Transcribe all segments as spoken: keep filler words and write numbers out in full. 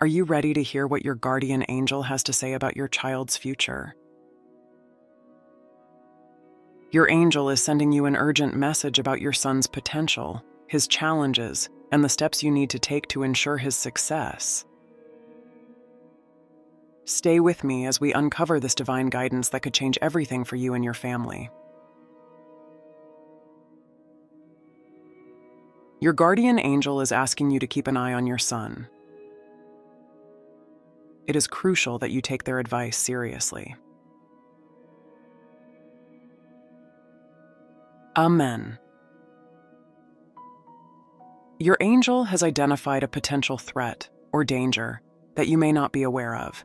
Are you ready to hear what your guardian angel has to say about your child's future? Your angel is sending you an urgent message about your son's potential, his challenges, and the steps you need to take to ensure his success. Stay with me as we uncover this divine guidance that could change everything for you and your family. Your guardian angel is asking you to keep an eye on your son. It is crucial that you take their advice seriously. Amen. Your angel has identified a potential threat or danger that you may not be aware of.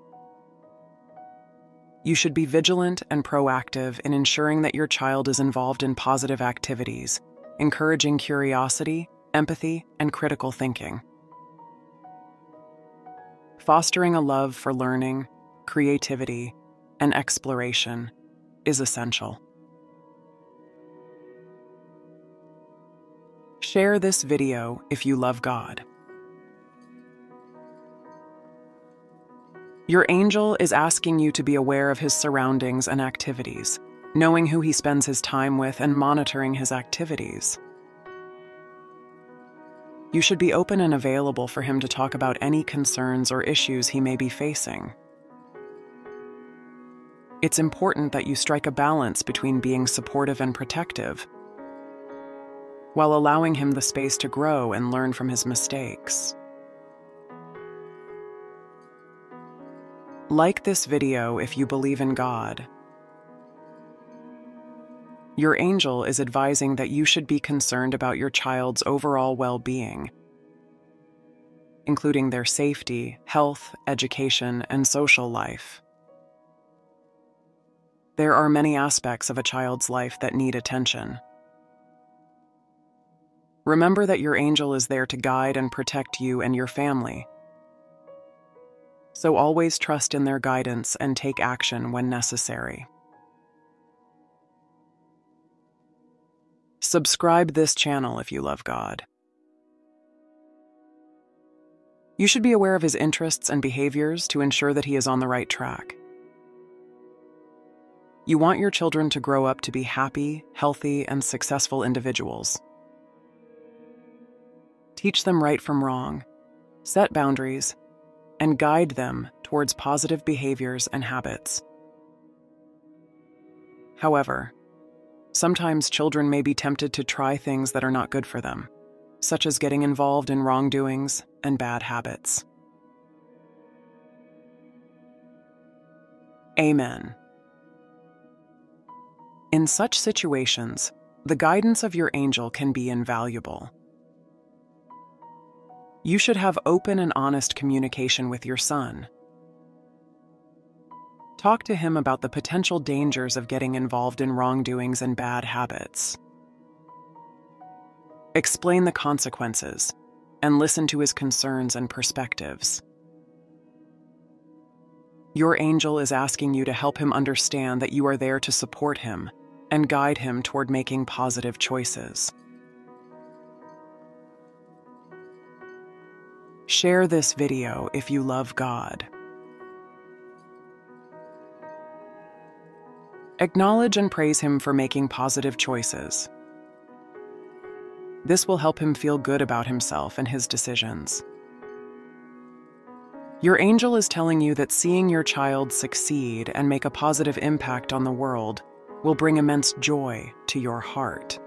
You should be vigilant and proactive in ensuring that your child is involved in positive activities, encouraging curiosity, empathy, and critical thinking. Fostering a love for learning, creativity, and exploration is essential. Share this video if you love God. Your angel is asking you to be aware of his surroundings and activities, knowing who he spends his time with and monitoring his activities. You should be open and available for him to talk about any concerns or issues he may be facing. It's important that you strike a balance between being supportive and protective, while allowing him the space to grow and learn from his mistakes. Like this video if you believe in God. Your angel is advising that you should be concerned about your child's overall well-being, including their safety, health, education, and social life. There are many aspects of a child's life that need attention. Remember that your angel is there to guide and protect you and your family, so always trust in their guidance and take action when necessary. Subscribe this channel if you love God. You should be aware of his interests and behaviors to ensure that he is on the right track. You want your children to grow up to be happy, healthy, and successful individuals. Teach them right from wrong, set boundaries, and guide them towards positive behaviors and habits. However, sometimes children may be tempted to try things that are not good for them, such as getting involved in wrongdoings and bad habits. Amen. In such situations, the guidance of your angel can be invaluable. You should have open and honest communication with your son. Talk to him about the potential dangers of getting involved in wrongdoings and bad habits. Explain the consequences and listen to his concerns and perspectives. Your angel is asking you to help him understand that you are there to support him and guide him toward making positive choices. Share this video if you love God. Acknowledge and praise him for making positive choices. This will help him feel good about himself and his decisions. Your angel is telling you that seeing your child succeed and make a positive impact on the world will bring immense joy to your heart.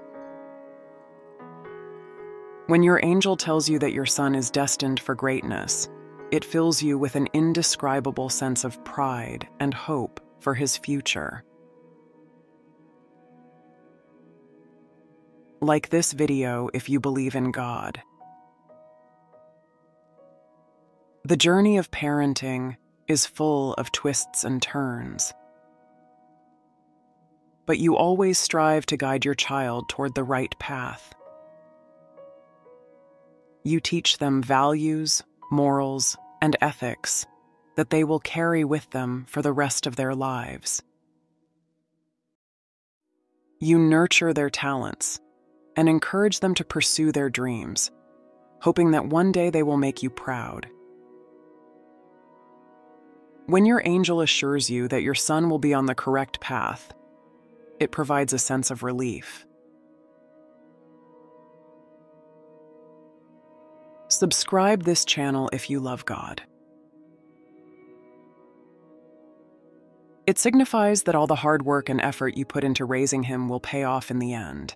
When your angel tells you that your son is destined for greatness, it fills you with an indescribable sense of pride and hope for his future. Like this video if you believe in God. The journey of parenting is full of twists and turns, but you always strive to guide your child toward the right path. You teach them values, morals, and ethics that they will carry with them for the rest of their lives. You nurture their talents and encourage them to pursue their dreams, hoping that one day they will make you proud. When your angel assures you that your son will be on the correct path, it provides a sense of relief. Subscribe this channel if you love God. It signifies that all the hard work and effort you put into raising him will pay off in the end.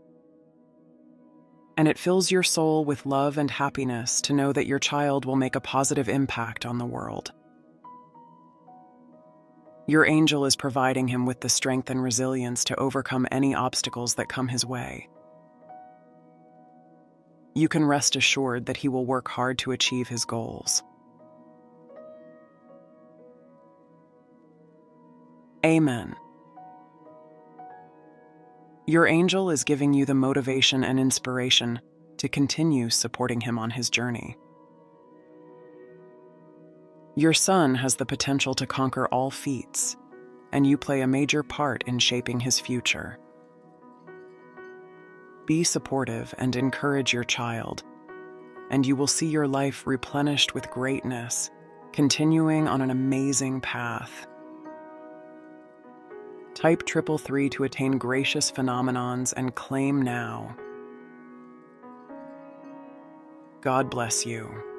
And it fills your soul with love and happiness to know that your child will make a positive impact on the world. Your angel is providing him with the strength and resilience to overcome any obstacles that come his way. You can rest assured that he will work hard to achieve his goals. Amen. Your angel is giving you the motivation and inspiration to continue supporting him on his journey. Your son has the potential to conquer all feats, and you play a major part in shaping his future. Be supportive and encourage your child, and you will see your life replenished with greatness, continuing on an amazing path. Type triple three to attain gracious phenomenons and claim now. God bless you.